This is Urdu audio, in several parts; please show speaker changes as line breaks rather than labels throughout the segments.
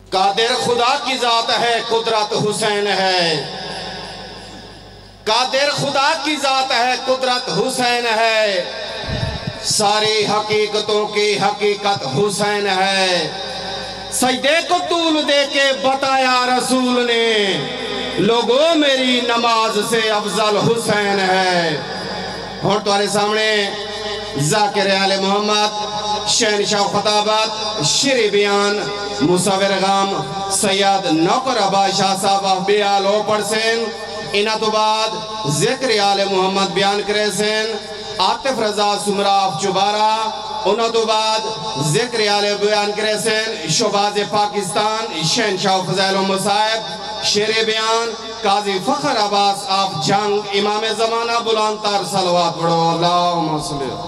قادر خدا کی ذات ہے، قدرت حسین ہے۔ قادر خدا کی ذات ہے، قدرت حسین ہے۔ ساری حقیقتوں کی حقیقت حسین ہے۔ سجدے کو طول دے کے بتایا رسول نے، لوگوں میری نماز سے افضل حسین ہے۔ اور تمہارے سامنے ذاکر آل محمد، شہنشاہ خطابت، شیر بیان، مصور غام، سید نوکر ابا شاہ صاحب بیال اوپر سین، انہا تو بعد ذکر آل محمد بیان کرے سین، عاطف رضا سمراف چبارہ، انہا تو بعد ذکر آل بیان کرے سین، شہباز پاکستان، شہنشاہ فضائل و مصائب، شیر بیان، قاضی فخر عباس آف جنگ، امام زمانہ بلند تر صلوات پڑھو، اللہم صلی اللہ۔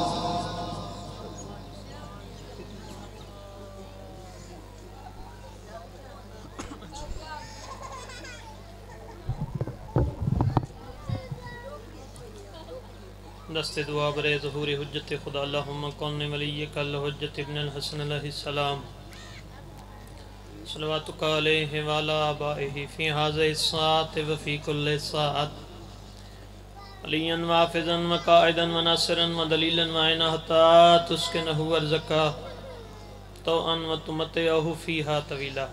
دست دعا برے ظہور حجت خدا اللہم کون ولیک الحجت ابن الحسن علیہ السلام صلواتک علیہ وعلا آبائہ فی حاضر الساعت وفی کل ساعت علیاً وافظاً وقائداً وناصراً ودلیلاً وعینہ حتی تسکنہ ورزکا توعاً وتمتعہ فیہا طویلا۔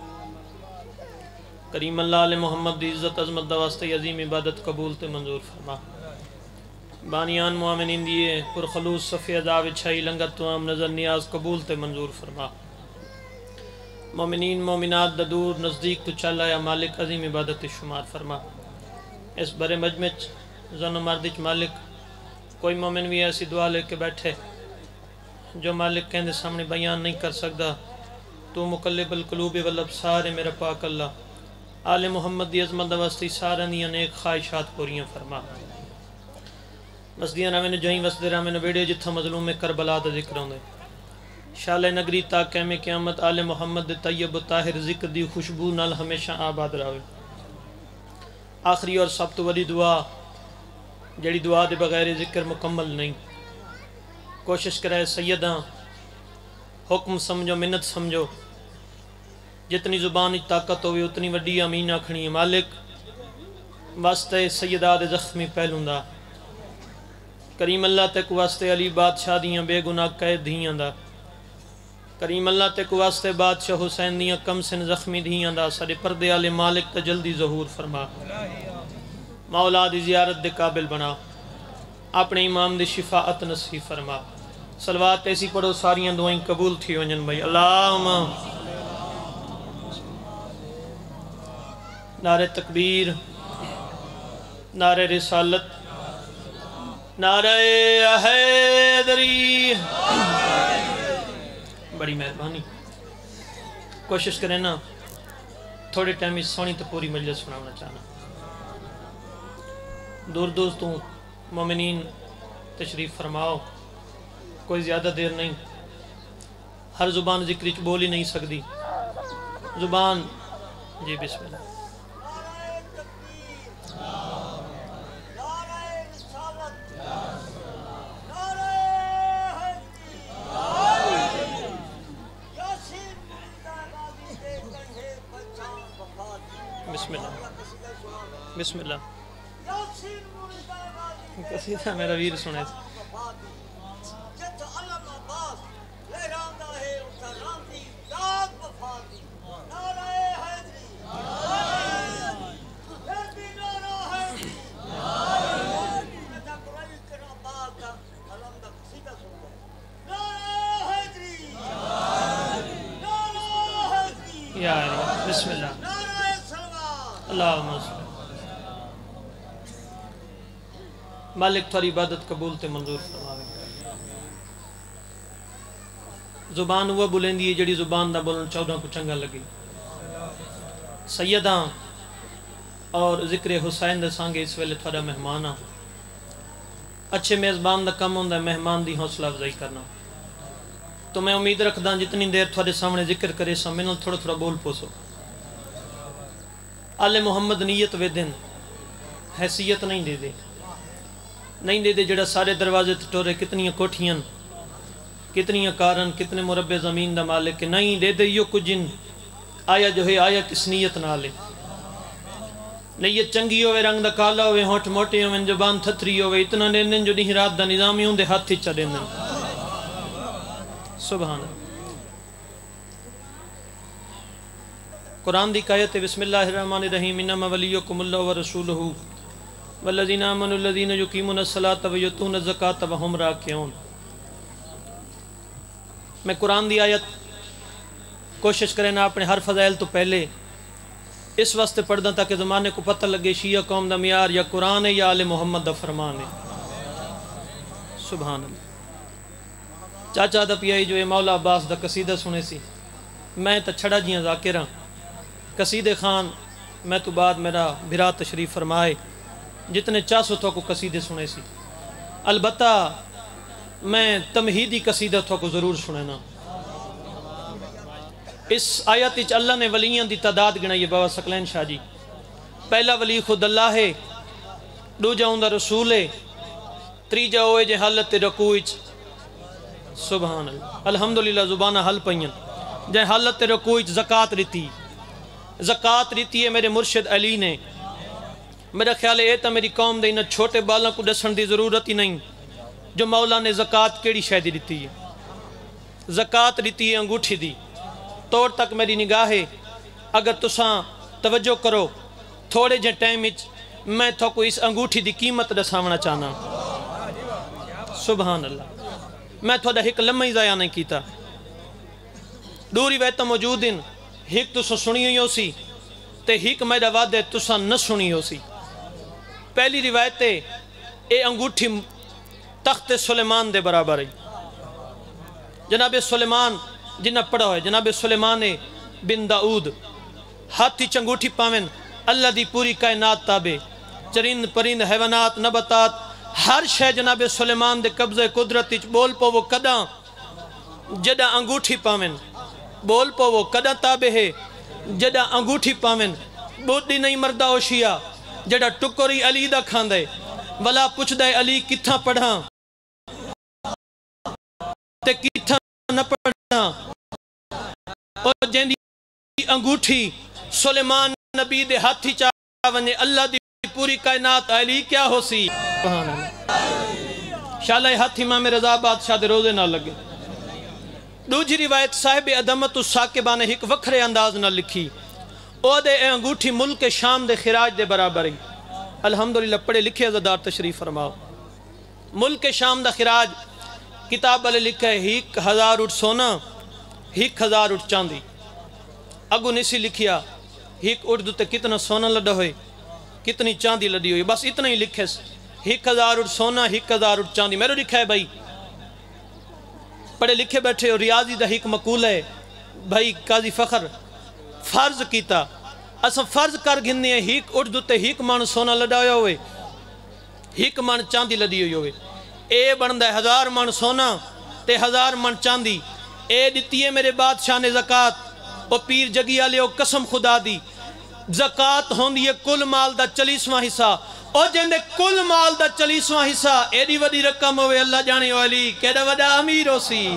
کریم اللہ علیہ محمد دی عزت عظمت دواستے عظیم عبادت قبول تے منظور فرما۔ بانیان مومنین دیئے پرخلوص صفی عذاب چھائی لنگت توام نظر نیاز قبول تے منظور فرما۔ مومنین مومنات دور نزدیک تو چلا یا مالک عظیم عبادت شمار فرما۔ اس برے مجمع زن و مردچ مالک کوئی مومن بھی ایسی دعا لے کے بیٹھے جو مالک کہندے سامنے بیان نہیں کر سکتا، تو مقلب القلوب والابصار میرا پاک اللہ آل محمد دی عظمت واسطی سارن دی نیک خواہشات پوریاں فرما۔ وسدیاں راوے نے جہیں وسدے راوے نے بیڑے جتھا مظلوم کربلا دا ذکر ہوندے شال نگری تا قیام قیامت آل محمد دے طیب و طاہر ذکر دی خوشبو نال ہمیشہ آباد راوے۔ آخری اور سب تو ولی دعا جڑی دعا دے بغیر ذکر مکمل نہیں، کوشش کرے سیداں حکم سمجھو منت سمجھو، جتنی زبان طاقت ہوئی اتنی وڈی امین آکھنی ہے۔ مالک واسطے سیدہ دے زخمی پہلوں دا، کریم اللہ تک واسطے علی بادشاہ دیاں بے گناہ قید دھیاں دا، کریم اللہ تک واسطے بادشاہ حسین دیاں کم سن زخمی دھیاں دا، سارے پردے آلے مالک تا جلدی ظہور فرما۔ مولا دی زیارت دے قابل بنا، اپنے امام دی شفاعت نصیب فرما۔ صلوات ایسی پڑھو ساریاں دعائیں قبول تھی ونجن بھائی۔ اللہم نعرہ تکبیر، نعرہ رسالت، نعرہ حیدری۔ بڑی مہربانی کوشش کریں نا تھوڑے ٹائم اس سونی تو پوری مجلس سنانا چاہنا۔ دور دوستوں مومنین تشریف فرماؤ، کوئی زیادہ دیر نہیں، ہر زبان ذکر چ بول ہی نہیں سکتی زبان۔ جی بسم اللہ۔ بسم اللہ بسم اللہ۔ قصیدہ میرا ویر سنے تھا۔ یا علی بسم اللہ۔ اللہم صلی۔ مالک تھوڑی عبادت قبول تے منظور فرماوے۔ زبان وہ بولیں دی جڑی زبان دا بولن 14 کو چنگا لگی۔ سیداں اور ذکر حسین دے سانگے اس ویلے تھوڑا مہمان ہاں۔ اچھے میزبان دا کم ہوندا ہے مہمان دی حوصلہ افزائی کرنا۔ تو میں امید رکھدا جتنی دیر تھوڑے سامنے ذکر کرے سا میں تھوڑا تھوڑا بول پوسو۔ آل محمد نیت وے دن حیثیت نہیں دے دے، نہیں دے دے جڑا سارے دروازے ٹورے کتنی کوٹھیاں کتنی کارن کتنے مربع زمین دا مالک، نہیں دے دے یو کجن آیا جو ہے آیا کس نیت نال ہے نیت چنگی ہوئے رنگ دا کالا ہوئے ہونٹ موٹے ہوئے زبان تھتری ہوئے اتنا دین جو نہیں رات دا نظامی ہوں دے ہاتھ چا دین سبحان اللہ قرآن دی آیت بسم اللہ الرحمن الرحیم انما ولیکم اللہ ورسولہ والذین آمنوا الذین یقیمون الصلاۃ ویؤتون الزکاۃ وہم راکعون۔ میں قرآن دی آیت کوشش کریں نا اپنے ہر فضائل تو پہلے اس واسطے پڑھ دیں تاکہ زمانے کو پتہ لگے شیعہ قوم دا معیار یا قرآن ہے یا آل محمد دا فرمان ہے۔ سبحان اللہ۔ چاچا دا پیائی جو ہے مولا عباس دا قصیدہ سنے سی، میں تا چھڑا جیاں ذاکرہ قصیدے خان میں تو بعد میرا بھرا تشریف فرمائے جتنے چاسو تو کو قصیدے سنے سی، البتہ میں تمہیدی قصیدہ تو کو ضرور سننا۔ اس آیت اچ اللہ نے ولیاں دی تعداد گنائی ہے بابا سکلین شاہ جی۔ پہلا ولی خود اللہ ہے، دوجا اوندا رسول ہے، تریجا ہوئے جے حالت رکوع اچ سبحان اللہ الحمدللہ زبانہ حل پئیاں جے حالت رکوع اچ زکوٰۃ رتی، زکوٰۃ رتی ہے میرے مرشد علی نے۔ میرا خیال ہے تا میری قوم دے انہاں چھوٹے بالاں کو دسن دی ضرورت ہی نہیں جو مولا نے زکوٰۃ کیڑی شے دی دتی ہے۔ زکوٰۃ رتی ہے انگوٹھی دی، طور تک میری نگاہ ہے۔ اگر تساں توجہ کرو تھوڑے جے ٹائم وچ میں تو کو اس انگوٹھی دی قیمت دساونا چاہنا۔ سبحان اللہ۔ میں تھوڑا ایک لمحہ ہی ضائع نہیں کیتا۔ دو روایتاں موجود ہیں، ایک تساں سنی ہوئی ہو سی تے ایک میرا وعدہ تساں نہ سنی ہو سی۔ پہلی روایت ہے اے انگوٹھی تخت سلیمان دے برابر ہے۔ جناب سلیمان جنہ پڑھا ہوئے جناب سلیمان بن داؤد ہاتھی چنگوٹھی پاویں اللہ دی پوری کائنات تابے، چرند پرند حیوانات نباتات ہر شے جناب سلیمان دے قبضہ قدرت بول پو وہ کداں جدہ انگوٹھی پاویں، بول پو وہ کداں تابے ہے جدہ انگوٹھی پاویں، بودی نہیں مردہ ہوشیا جدہ ٹکری علی دا کھاندے ولا پوچھ دے علی کتھاں پڑھاں تے کتھاں نہ پڑھاں۔ اور جن دی انگوٹھی سلیمان نبی دے ہاتھی چاہونے اللہ دی پوری کائنات علی کیا ہو سی۔ شالہ ہاتھی امام رضا بادشاہ دے روزے نہ لگے۔ دوجی روایت صاحب عدمت الساکبہ نے ایک وکھرے انداز نہ لکھی، او دے اے انگوٹھی ملک شام دے خراج دے برابر ہی۔ الحمدللہ پڑھے لکھے عزدار تشریف فرماؤ۔ ملک شام دا خراج کتاب علی لکھا ہے 1000 اٹھ سونا 1000 اٹھ چاندی۔ اگو نسی لکھیا ایک اردو تے کتنا سونا لڑا ہوئے کتنی چاندی لڑی ہوئی، بس اتنا ہی لکھے 1000 اٹھ سونا 1000 اٹھ چاندی۔ میرے لکھا ہے بھائی پڑھے لکھے بیٹھے اور ریاضی دا ایک مقول ہے بھائی قاضی فخر فرض کیتا اسا فرض کر گھننے ہیں ایک اردو تے ایک مان سونا لڑا ہوئے ایک مان چاندی لڑی ہوئے، اے بندہ 1000 من سونا تے 1000 من چاندی اے دیتی ہے میرے بادشاہ نے زکاة۔ او پیر جگی آلے او قسم خدا دی زکاة ہوندی ہے کل مال دا 40واں حصہ، او جن دے کل مال دا 40واں حصہ ایڈی وڈی رقم ہوئے اللہ جانے والی کیڑا وڈا امیر ہو سی۔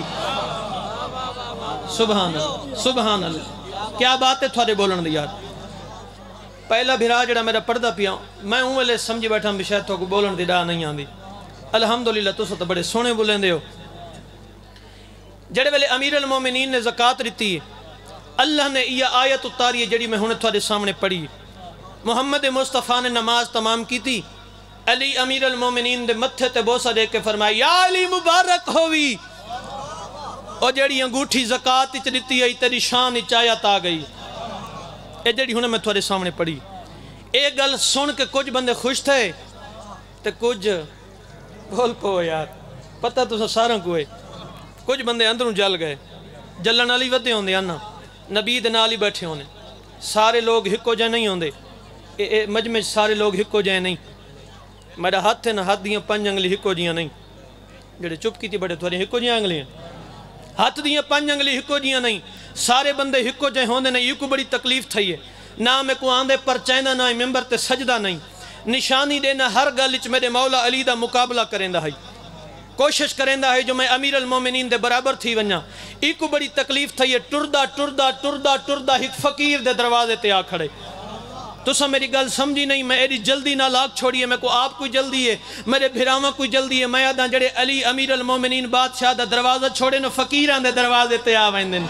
سبحان اللہ سبحان اللہ، کیا بات ہے تھوڑے بولن دی یار۔ پہلا بھرا جڑا میرا پردہ پیا میں ہوں والے سمجھی بیٹھا ہم بشاید تو کو بولن دی ڈا نہیں آندی۔ الحمدللہ تو سو تو بڑے سونے بولیں دے ہو۔ جڑے والے امیر المومنین نے زکاة رتی ہے اللہ نے یہ آیت اتاری ہے جڑی میں ہونے تھوڑے سامنے پڑھی۔ محمد مصطفیٰ نے نماز تمام کی تھی، علی امیر المومنین دے متھے تے بوسہ دے کے فرمایا یا علی مبارک ہوئی، اور جڑی انگوٹھی زکاة اچ رتی ہے تیری شان اچ آیت آ گئی۔ اے جڑی ہونے میں تھوڑے سامنے پڑھی، اے گل سن کے کچھ بندے خوش تھے تے کچھ بول پو یار پتہ تو سارا کوئے، کچھ بندے اندروں جل گئے، جلن والی ودے ہوندے آنا نبی دے نال ہی بیٹھے ہونے، سارے لوگ ہکو جائے نہیں ہوندے، مجمع سارے لوگ ہکو جائے نہیں، میرا ہاتھ ہے نا ہاتھ دیاں 5 انگلی ہکو جیاں نہیں، جڑے چپ کی تھی بڑے تھوڑے ہکو جیاں انگلیاں، ہاتھ دیاں 5 انگلی ہکو جیاں نہیں، سارے بندے ہکو جائے ہوندے نہیں، یہ کو بڑی تکلیف تھئی ہے، نہ میں کو آندے پر چیندہ نہ ممبر تے سجدہ نہیں، نشانی دینا ہر گل وچ میرے مولا علی دا مقابلہ کریں دا ہے۔ کوشش کریندا ہے جو میں امیر المومنین دے برابر تھی ونجا. ایک بڑی تکلیف تھی ٹردا ٹردا ٹردا ٹردا ایک فقیر دے دروازے تے آ کھڑے. تسا میری گل سمجھی نہیں, میں ایڈی جلدی نہ لاکھ چھوڑیے, میں کو آپ کوئی جلدی ہے, میرے بھراواں کوئی جلدی ہے. میں آدھا جڑے علی امیر المومنین بادشاہ دا دروازہ چھوڑے نو فقیران دے دروازے تے آ ویندن.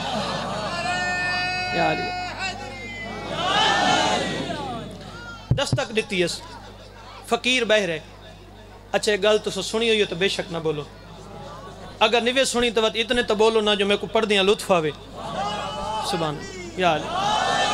یاری دستک دیتی ہے, فقیر بہ رہے. اچھا گل تو سنی ہوئی تو بے شک نہ بولو, اگر نوے سنی تو اتنے تو بولو نہ جو میں کو پڑھ دیاں لطف آوے. سبحان یا علی.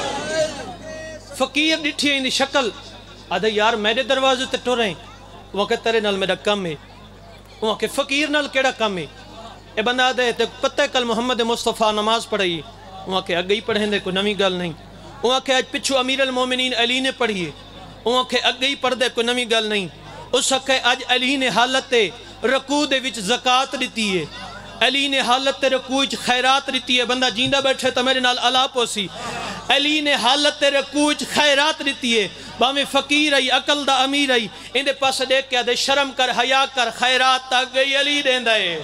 فقیر ڈٹھی ہیں دی شکل, آدھا یار میرے دروازے تے ٹر رہے ہیں. وہاں کہ تیرے نال میرا کم ہے. وہاں کہ فقیر نال کیڑا کم ہے. اے بندہ آدھا ہے پتہ کل محمد مصطفیٰ نماز پڑھائی. وہاں کہ اگئی پڑھیں دے کوئی نمی گل نہیں. وہاں کہ آج پچھو امیر المومنین علی نے پڑھیے. وہاں کہ اگئی پڑھ دے کوئی نمی گل نہیں. اس وقت آج علی نے حالت رکوع دے وچ زکاة دیتی ہے. علی نے حالت رکوع وچ خیرات دیتی ہے. بندہ جیندہ بیٹھے تو میرے نال الا پوسی. علی نے حالت رکوع وچ خیرات دیتی ہے. باویں فقیر آئی عقل دا امیر آئی اندے پاس دیکھ کے دے شرم کر حیا کر خیرات تا گئی علی دیندا ہے.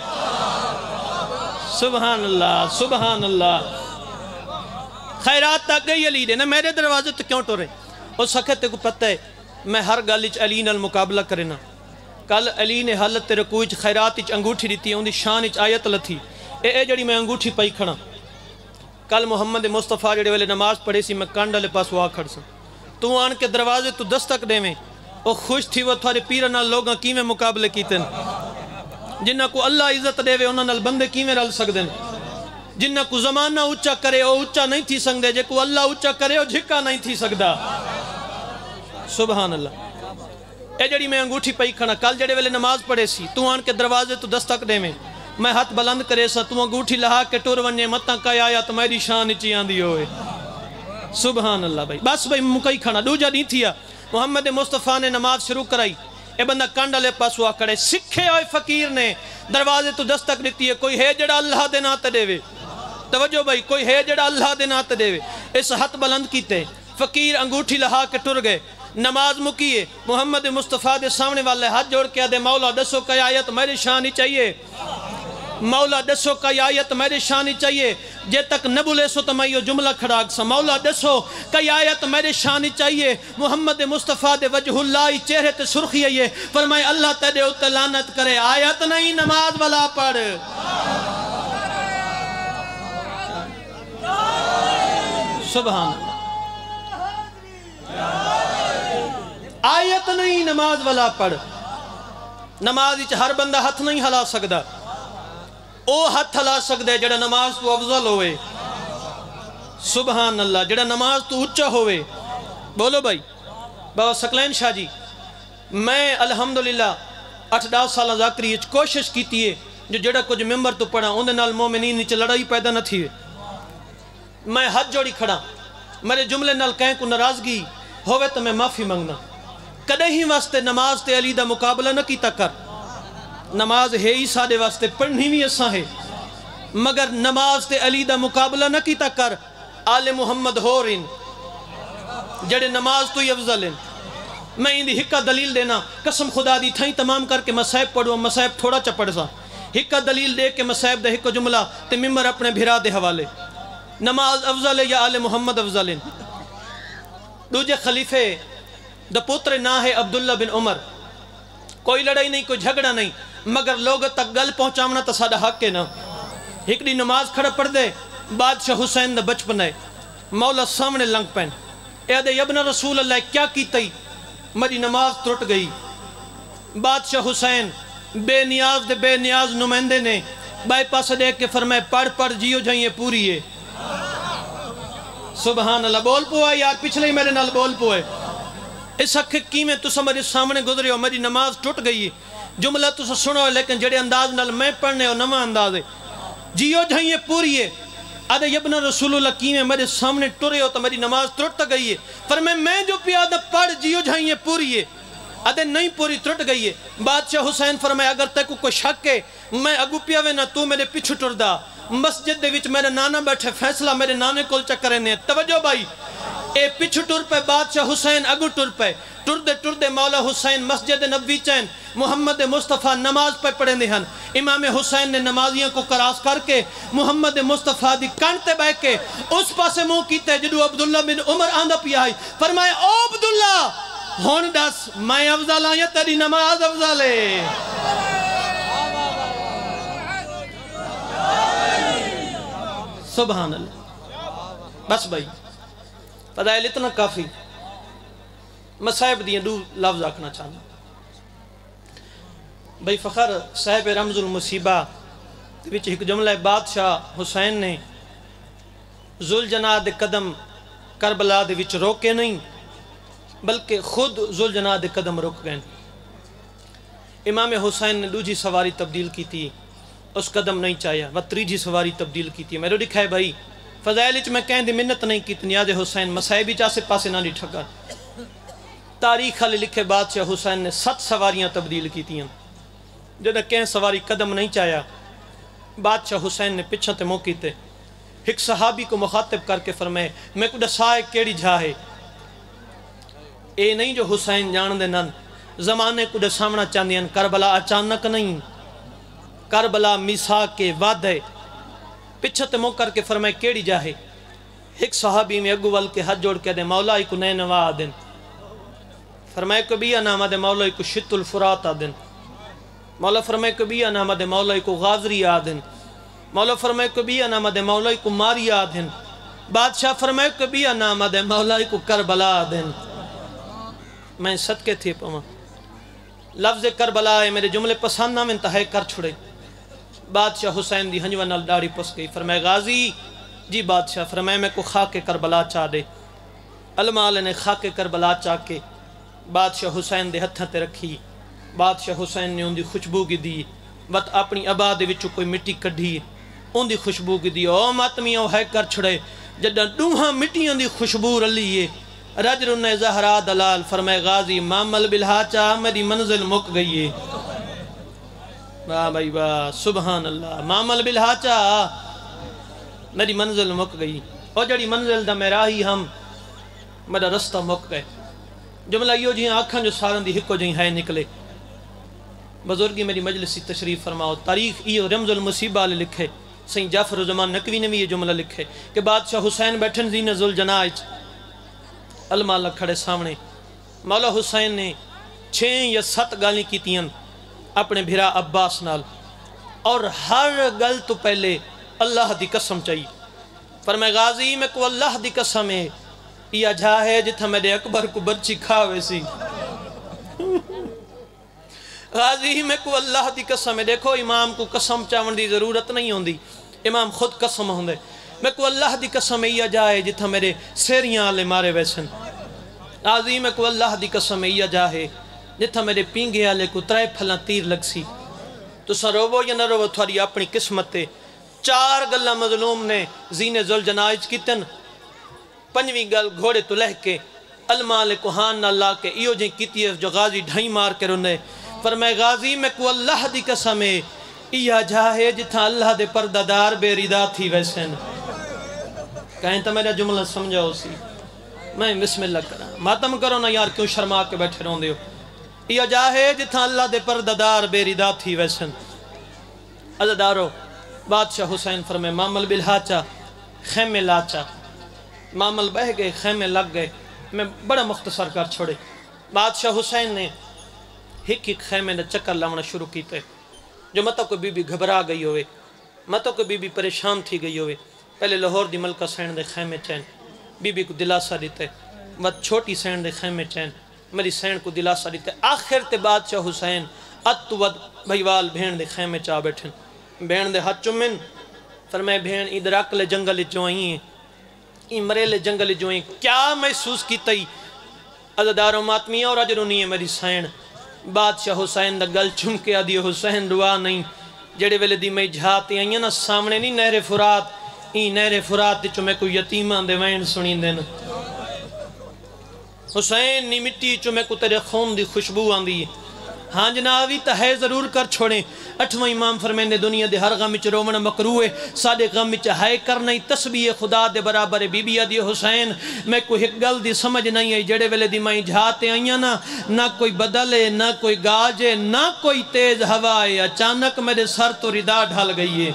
سبحان اللہ سبحان اللہ. خیرات تا گئی علی دیندا. میرے دروازے تو کیوں ٹرے؟ اس وقت کو پتہ ہے میں ہر گل وچ علی نال مقابلہ کرنا. کل علی نے حالت رکوع وچ خیرات وچ انگوٹھی دیتی ہے. اون دی شان وچ آیت لتھی. اے جڑی میں انگوٹھی پئی کھڑا, کل محمد مصطفیٰ جڑے والے نماز پڑھے سی میں کانڈ والے پاس وا کھڑ سا. تو آن کے دروازے تو دستک دے میں او خوش تھی وہ تھوڑے پیرہ نال لوگاں کیویں مقابلے کیتے ہیں. جنہاں کو اللہ عزت دے وے انہاں نال بندے کیویں رل سکدے ہیں. جنہاں کو زمانہ اونچا کرے او اونچا نہیں تھی سکدے, جے کو اللہ اونچا کرے او جھکا نہیں تھی سکدا. سبحان اللہ. اے جڑی میں انگوٹھی پئی کھڑا, کل جڑے والے نماز پڑھے سی تو آن کے دروازے تو دستک دے میں ہاتھ بلند کرے سا, تو انگوٹھی لہا کے ٹور ونجے متاں کئی آیا تو میری شان اچھی آندی ہوئے. سبحان اللہ بھائی. بس بھائی مکئی کھڑا دوجا نہیں تھیا. محمد مصطفیٰ نے نماز شروع کرائی. اے بندہ کانڈ والے پاس ہوا کھڑے. سکھے ہوئے فقیر نے دروازے تو دستک دیتی ہے. کوئی ہے جڑا اللہ دے نات دے وے. توجہ بھائی, کوئی ہے جڑا اللہ دے نات دے وے. اس ہاتھ بلند کیتے فقیر انگوٹھی لہا کے ٹر گئے. نماز مکیے. محمد مصطفیٰ دے سامنے والے ہاتھ جوڑ کے دے مولا دسو کئی آیت میری شان ہی چاہیے. مولا دسو کئی آیت میری شان ہی چاہیے. جے تک نہ بولے سو تو میں یہ جملہ کھڑا سا. مولا دسو کئی آیت میری شان ہی چاہیے. محمد مصطفیٰ دے وجہ اللہ چہرے تے سرخی ہے. فرمائے اللہ تیرے اوتے لعنت کرے. آیت نہیں نماز والا پڑھ. سبحان اللہ. آیت نہیں نماز والا پڑھ. نماز وچ ہر بندہ ہاتھ نہیں ہلا سکدا. او ہاتھ ہلا سکدے جڑا نماز تو افضل ہوئے. سبحان اللہ. جڑا نماز تو اونچا ہوئے. بولو بھائی. بابا سکلین شاہ جی, میں الحمدللہ 8-10 سالہ ذاکری کوشش کیتی ہے جو جڑا کچھ ممبر تو پڑھا اندے نال مومنین نیچے لڑائی پیدا نہ تھی. میں ہاتھ جوڑی کھڑا. میرے جملے نال کہیں کو ناراضگی ہوئے تو میں معافی منگنا. کدے ہی واسطے نماز تے علی دا مقابلہ نہ کیتا کر. نماز ہے ہی سادے واسطے پڑھنی بھی اساں ہے, مگر نماز تے علی دا مقابلہ نہ کیتا کر. آل محمد ہو رین جڑے نماز تو ہی افضل ہیں. میں اندھی ہکا دلیل دینا قسم خدا دی تھائیں تمام کر کے مسائب پڑھو. مسائب تھوڑا چپڑ سا ہکا دلیل دے کے مسائب دے ہکا جملہ تے ممبر اپنے بھرا دے حوالے. نماز افضل ہے یا آل محمد افضل ہیں. دوجے خلیفے دا پوتر نہ ہے عبداللہ بن عمر. کوئی لڑائی نہیں کوئی جھگڑا نہیں, مگر لوگ تک گل پہنچامنا تا ساڑا حق ہے نا. ایک دی نماز کھڑا پڑھ دے. بادشاہ حسین دا بچپن ہے. مولا سامنے لنگ پہن. اے دے ابن رسول اللہ کیا کیتی؟ میری نماز ٹرٹ گئی. بادشاہ حسین بے نیاز دے بے نیاز نمائندے نے بائے پاس دیکھ کے فرمائے پڑھ پڑھ جیو جائیں پوری ہے. سبحان اللہ. بول پوائے یار, پچھلے ہی میرے نال بول پوائے. اس حق کی میں تو میرے سامنے گزرے ہو. میری نماز ٹوٹ گئی. جملہ تو سنو لیکن جڑے انداز نال میں پڑھنے ہو نما انداز ہے. جیو جائیں پوری ہے. آدھے ابن رسول اللہ کی میں میرے سامنے ٹرے ہو تو میری نماز ٹوٹ گئی ہے. فرمائے میں جو پیادہ پڑھ جیو جائیں پوری ہے. آدھے نہیں پوری ٹرٹ گئی ہے. بادشاہ حسین فرمائے اگر تے کو کوئی شک ہے میں اگو پیاوے نہ تو میرے پیچھو ٹر دا. مسجد دے وچ میرے نانا بیٹھے فیصلہ میرے نانے کول چکرے نے. توجہ بھائی, اے پیچھو ٹر پہ بادشاہ حسین اگو ٹر پہ. ٹر دے مولا حسین مسجد نبوی چین محمد مصطفیٰ نماز پہ پڑھیں دے ہن امام حسین نے نمازیاں کو کراس کر کے محمد مصطفیٰ دی کانٹے بہ کے اس پاسے منہ کیتے جدو عبداللہ بن عمر آندہ پی آئی فرمائے او عبداللہ ہون دس میں افضل آیا تیری نماز افضل ہے سبحان اللہ بس بھائی فضائل اتنا کافی مصائب دیئے دو لفظ آکھنا چاہنا بھائی فخر صاحب رمز المصیبہ وچ ایک جملہ بادشاہ حسین نے ذوالجناح دے قدم کربلا دے وچ روکے نہیں بلکہ خود ذوالجناح دے قدم روک گئے امام حسین نے دوجی سواری تبدیل کی تھی اس قدم نہیں چاہیا وہ تریجی سواری تبدیل کی تھی میرے دکھائے بھائی فضائل وچ میں کہیں دی منت نہیں کی نیاز حسین مسائب وچ آسے پاسے نہ نہیں ٹھگا تاریخ والے لکھے بادشاہ حسین نے 7 سواریاں تبدیل کی تھیں جدہ کہیں سواری قدم نہیں چاہیا بادشاہ حسین نے پچھا تے موقع تے ایک صحابی کو مخاطب کر کے فرمائے میں کو دسائے کیڑی جھا ہے اے نہیں جو حسین جان دے نن زمانے کو سامنا چاندیاں کربلا اچانک نہیں کربلا میثاق کے وعدے پچھا تے موقع کر کے فرمائے کیڑی جا ہے ایک صحابی میں اگوال کے ہاتھ جوڑ کے دے مولا کو نئے نوا دن فرمائے کبھی نامہ دے مولا کو شت الفرات آدن مولا فرمائے کبھی نامہ دے مولا کو غازری آدن مولا فرمائے کبھی نامہ دے مولا کو ماری آدن بادشاہ فرمائے کبھی نامہ دے مولا کو کربلا آدن میں صدقے تھے پاؤں لفظ کربلا ہے میرے جملے پسند نام انتہائی کر چھڑے بادشاہ حسین دی ہنجوہ نال داڑی پس گئی فرمائے غازی جی بادشاہ فرمائے میں کو خاک کربلا چاہ دے علماء نے خاک کربلا چاہ کے بادشاہ حسین دے ہتھاں تے رکھی بادشاہ حسین نے ان دی خوشبو کی دی وقت اپنی آباد وچوں کوئی مٹی کڈھی ان دی خوشبو کی دی او ماتمیاں ہے کر چھڑے جدہ دوہاں مٹیاں دی خوشبو رلیے رجر نے زہرا دلال فرمائے غازی مامل بالحاچا میری منزل مک گئی ہے واہ بھائی واہ سبحان اللہ مامل بالحاچا میری منزل مک گئی اور جڑی منزل دا میرا ہی ہم میرا رستہ مک گئے جملہ یہ جی آنکھاں جو سارن دی ہکو جی ہے نکلے بزرگی میری مجلسی تشریف فرماؤ تاریخ یہ رمز المصیبہ لے لکھے سین جعفر الزمان نقوی نے بھی یہ جملہ لکھے کہ بادشاہ حسین بیٹھن زین ذوالجناح المالا کھڑے سامنے مولا حسین نے 6 یا 7 گالی کی تیاں اپنے بھرا عباس نال اور ہر گل تو پہلے اللہ دی قسم چاہیے فرمائے غازی میں کو اللہ دی قسم ہے یہ جھا ہے جتھا میرے اکبر کو برچی کھاوے سی غازی میں کو اللہ دی قسم ہے دیکھو امام کو قسم چاون دی ضرورت نہیں ہوندی امام خود قسم ہوندے میں کو اللہ دی قسم ہے یہ جا ہے جتھا میرے سیریاں آلے مارے ویسن غازی میں کو اللہ دی قسم ہے یہ جا ہے جتھا میرے پینگے آلے کو 3 پھلاں تیر لگ سی تو سا روو یا نہ روو تھوڑی اپنی قسمتے 4 گلہ مظلوم نے زین ذوالجناح کیتن 5ویں گل گھوڑے تو لہ کے المال کوہان نہ لا کے ایو جیں کیتی ہے جو غازی ڈھائی مار کے رونے فرمائے غازی میں کو اللہ دی قسم ہے یہ جا ہے جتھا اللہ دے پردادار بے ردا تھی ویسن کہیں تو میرا جملہ سمجھاؤ سی میں بسم اللہ کرا ماتم کرو نا یار کیوں شرما کے بیٹھے رہوں دیو یہ جا ہے جتھا اللہ دے پردادار بے ردا تھی ویسن عزدارو بادشاہ حسین فرمائے مامل بالحاچا خیمے لاچا مامل بہ گئے خیمے لگ گئے میں بڑا مختصر کر چھوڑے بادشاہ حسین نے ایک خیمے نے چکر لاؤنا شروع کیتے جو مطلب کو بی بی گھبرا گئی ہوئے مطلب کو بی بی پریشان تھی گئی ہوئے پہلے لاہور دی ملکہ سین دے خیمے چین بی بی کو دلاسہ دیتے مت چھوٹی سین دے خیمے چین میری سین کو دلاسہ دیتے آخر تے بادشاہ حسین اتود بھائیوال بھین دے خیمے چاہ بیٹھن بھین دے ہاتھ چمن فرمائے بھین ادھر اکلے جنگل جو آئی ہیں ای مریلے جنگل جو آئی کیا محسوس کی تئی عزداروں ماتمیاں اور اجرونی ہے میری سین بادشاہ حسین دا گل چم کے آدھی حسین دعا نہیں جڑے ویلے دی میں جھاتی آئیں نا سامنے نہیں نہر فرات نہر فرات چو میں کوئی یتیمان دے وین سنی دین حسین نی مٹی چو میں کو تیرے خون دی خوشبو آن دی ہاں جنابی تا ہے ضرور کر چھوڑیں 8واں امام فرمیندے دنیا دے ہر غم وچ رومن مکروہ ہے ساڈے غم وچ ہے کرنا ہی تسبیح خدا دے برابر بی بی دی حسین میں کوئی ایک گل دی سمجھ نہیں ہے جڑے ویلے دی میں جھاتے آئیاں نہ کوئی بدل ہے نہ کوئی گاج ہے نہ کوئی تیز ہوا ہے اچانک میرے سر تو ردا ڈھل گئی ہے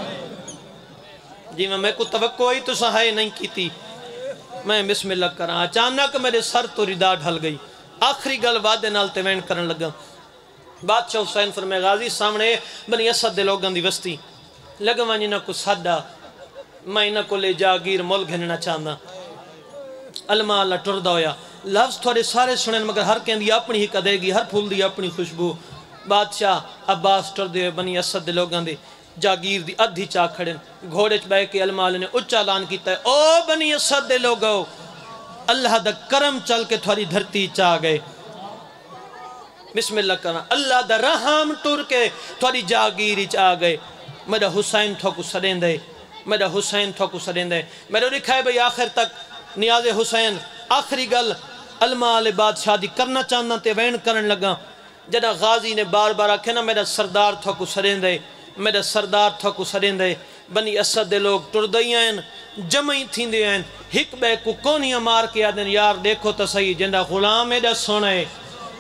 جی میں کو توقع ہی تو سہائے نہیں کی تھی میں بسم اللہ کراں اچانک میرے سر تو ردا ڈھل گئی آخری گل وعدے نال تیوین کرن لگا بادشاہ حسین فرمائے غازی سامنے بنی اسد دے لوگاں دی وستی لگوانی نہ کو ساڈا میں نہ کو لے جاگیر مول گھننا چاہنا علماء اللہ ٹردہ ہویا لفظ تھوڑے سارے سنیں مگر ہر کہیں دی اپنی ہی کدے گی ہر پھول دی اپنی خوشبو بادشاہ عباس ٹردے ہوئے بنی اسد دے لوگاں دے جاگیر دی ادھی چاہ کھڑیں گھوڑے چ بے کے علماء اللہ نے اچھا اعلان کیتا ہے او بنی اسد دے لوگو اللہ دا کرم چل کے تھوڑی دھرتی چاہ گئے بسم اللہ کرنا اللہ دا رحم ٹور کے تھوڑی جاگیری چاہ گئے میرا حسین تھوکو سڑیں دے میرا حسین تھوکو سڑیں دے میرا لکھا بھئی آخر تک نیاز حسین آخری گل علماء علی بادشاہ دی کرنا چاہنا تے وین کرن لگا جدہ غازی نے بار بار آکھے نا میرا سردار تھوکو سڑیں دے میرا سردار تھوکو سڑیں دے بنی اسد دے لوگ ٹردئی ہیں جمعی تھین دے ہیں ہک بے کو کونیاں مار کے آدھیں یار دیکھو تا صحیح جندہ غلام ایڈا سونا ہے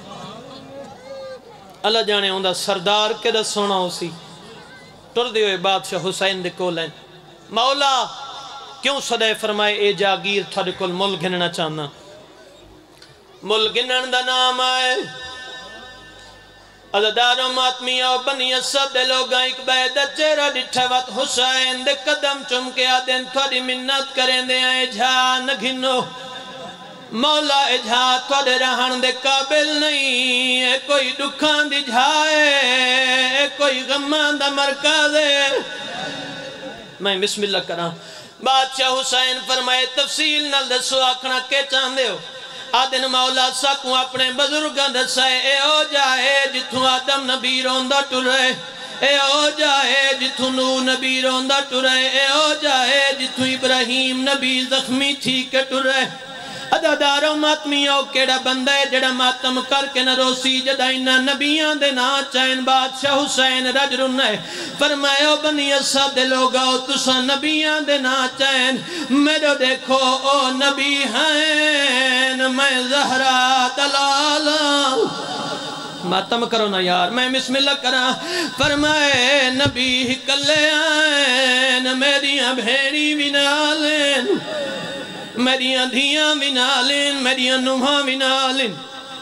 اللہ جانے ہوندہ سردار کے دا سونا ہو سی ٹردے ہوئے بادشاہ حسین دے کول ہیں مولا کیوں صدے فرمائے اے جاگیر تھوڑے کول مل گھننا چاہنا مل گھنن دا نام آئے عزداروں ماتمیوں بنی اسد دے لوگاں ایک بیدہ چہرہ ڈٹھے وقت حسین دے قدم چمکے آدیں تھوڑی منت کریں دے آئے جھا نہ گھنو مولا اجھا تھوڑے رہن دے قابل نہیں اے کوئی دکھان دی جھائے اے کوئی غمان دا مرکز ہے میں بسم اللہ کراں بادشاہ حسین فرمائے تفصیل نہ دسو آکھنا کے چاندے ہو آدن مولا ساکوں اپنے بزرگاں دسائے اے او جائے جتھوں آدم نبی روندہ ٹرے اے او جائے جتھوں نو نبی روندہ ٹرے اے او جائے جتھوں ابراہیم نبی زخمی تھی کے ٹرے عدداروں ماتمیوں کیڑا بندہ ہے جڑا ماتم کر کے نہ روسی جدہ انہا نبیاں دے نا چین بادشاہ حسین رج رن ہے فرمائے او بنی اسد لوگاؤ تسا نبیاں دے نا چین میرے دیکھو او نبی ہیں میں زہرہ دلالا ماتم کرو نا یار میں بسم اللہ کرا فرمائے نبی ہی کلے آئین میریاں بھیڑی بھی نالین میریاں دھیاں بھی نالین میریاں نوہاں بھی نالین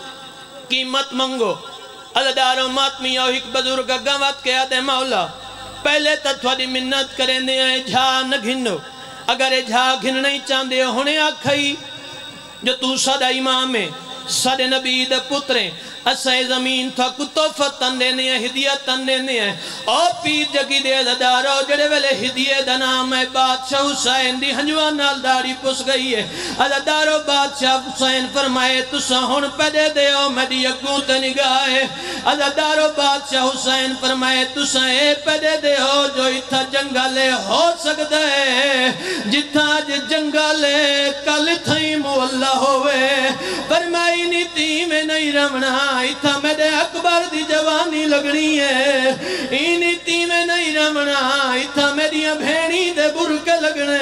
قیمت منگو عزداروں ماتمیوں ایک بزرگ گوات کے آدھے مولا پہلے تا تھوڑی منت کریں دے آئے جھا نہ گھنو اگر جھا گھن نہیں چاندے ہونے آکھائی جو تو صدا امام ہے صد نبی دے پتریں اسے زمین تھا کتوفت تندینے ہیں ہدیت تندینے ہیں اور پیر جگی دے عزدارو جڑے ویلے ہدیت دا نام ہے بادشاہ حسین دی ہنجوان نال داری پس گئی ہے عزدارو بادشاہ حسین فرمائے تسا ہون پیدے دے ہو میڈی اگوں تے نگاہے عزدارو بادشاہ حسین فرمائے تسا اے پیدے دے ہو جو اتھا جنگالے ہو سکتا ہے جتھا جنگالے کل تھائی مولا ہوئے فرمائی نیتی میں نہیں رمنا ایتھا میرے اکبر دی جوانی لگنی ہے نیتی میں نہیں رمنا ایتھا میری بھینی دے برکے لگنے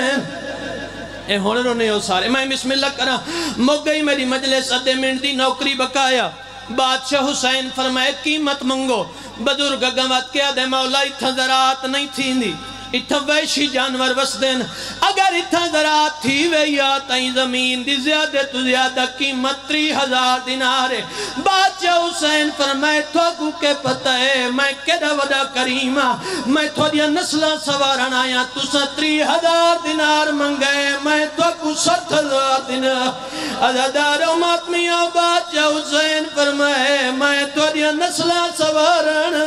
اے ہونے رونے ہو سارے میں بسم اللہ کرا مک گئی میری مجلس ادھے منٹ دی نوکری بکایا بادشاہ حسین فرمائے قیمت منگو بزرگ گوات کیا دے مولا ایتھا زراعت نہیں تھی دی اتھا ویشی جانور وسدن اگر اتھا زراعت تھی ویا تائیں زمین دی زیادہ تو زیادہ قیمت 3000 دینار ہے بادشاہ حسین فرمائے تھوکو کے پتہ ہے میں کیڑا وڈا کریمہ میں تھوڑیا نسلہ سوارن آیا تسا 3000 دینار منگئے میں تھوکو 70,000 دینار عزداروں ماتمیوں بادشاہ حسین فرمائے میں تھوڑیا نسلہ سوارن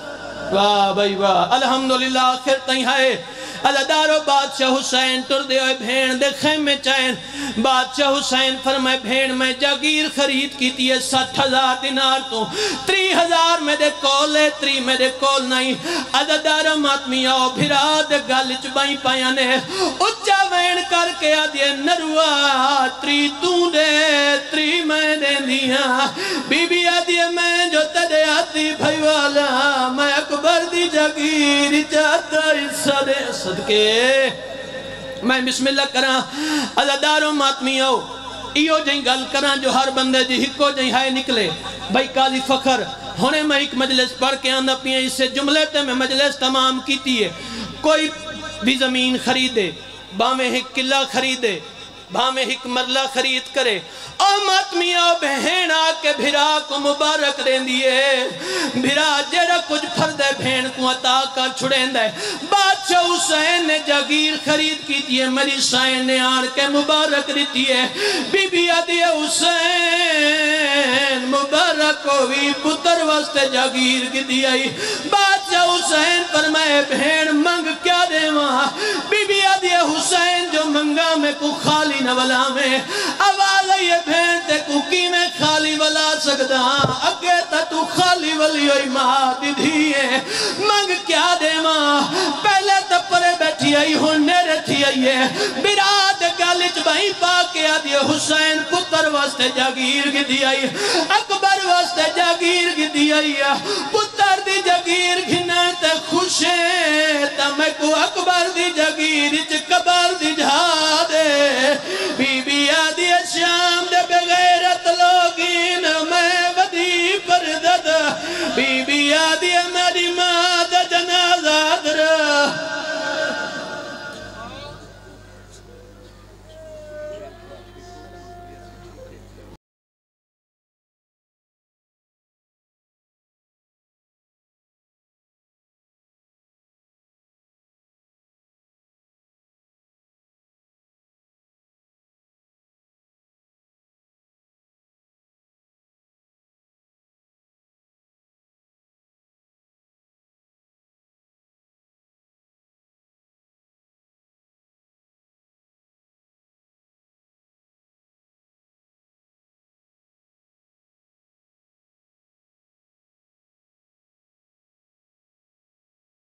واہ بھائی واہ الحمدللہ آخر تائیں ہے عزدارو بادشاہ حسین ٹر دے ہوئے بھین دے خیمے چین بادشاہ حسین فرمائے بھین میں جاگیر خرید کی تھی 60,000 دینار تو 30,000 میں دے کول ہے 3 میں دے کول نہیں عزدارو ماتمی آؤ بھرا دے گالچ بائیں پایانے اچھا وین کر کے آدھے نروا 3 تو دے ایتری میں دیں دیا بی بی آدھی میں جو تجھے آتی بھائی والا میں اکبر دی جاگیر چاہتا حصہ دے صدقے میں بسم اللہ کرا عزاداروں ماتمیوں ایو جائیں گل کرا جو ہر بندے جی ہکو جائیں ہائے نکلے بھائی قاضی فخر ہونے میں ایک مجلس پڑھ کے آندہ پیئے اس سے جملے تے میں مجلس تمام کیتی ہے کوئی بھی زمین خریدے باہمیں ایک قلعہ خریدے باہمیں ایک مرلہ خرید کرے او ماتمیہ بہن آکے بھرا کو مبارک دیں دیئے بھرا جڑا کچھ پھردے بہن کو عطا کا چھڑیں دے بادشاہ حسین نے جاگیر خرید کی دیئے میری سائن نے آر کے مبارک دیتی ہے بی بی آدھی حسین مبارک ہوئی پتر واسطے جاگیر کی دیئی بادشاہ حسین فرمائے بہن منگ کیا دے وہاں بی بی آدھی حسین جو منگا میں کو خالی نولا میں آواز آئیے بہن تے کوکی میں خالی ولا سکتا اگے تا تو خالی ولی ہوئی ماں دی دھیئے منگ کیا دے ماں پہلے تپرے بیٹھی آئی ہونے رہتی آئی ہے براد گالج بھائی پاکے آدھی حسین پتر واسطے جاگیر کی دی آئی اکبر واسطے جاگیر کی دی آئی پتر دی جاگیر گھنے تے خوشے تا میں کو اکبر دی جاگیر چکبر دی جھا دے بی بی آدھی شام دے بغیرت لوگین میں ودی پردد بی بی آدھی